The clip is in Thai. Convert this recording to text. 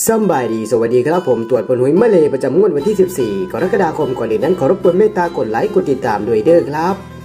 สบายดีสวัสดีครับผมตรวจผลหวยมะเลประจำงวดวันที่14กรกฎาคมก่อนอื่นนั้นขอรบกวนเมตตากดไลค์กดติดตามด้วยเด้อครับ